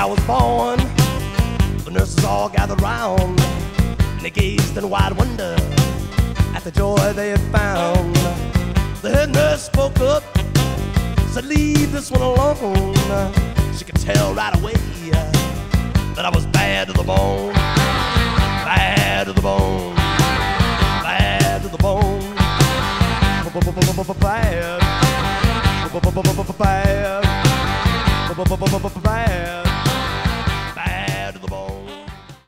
I was born, the nurses all gathered round, and they gazed in wide wonder at the joy they had found. The head nurse spoke up, said, "Leave this one alone." She could tell right away that I was bad to the bone, bad to the bone, bad to the bone, bad, bad, bad.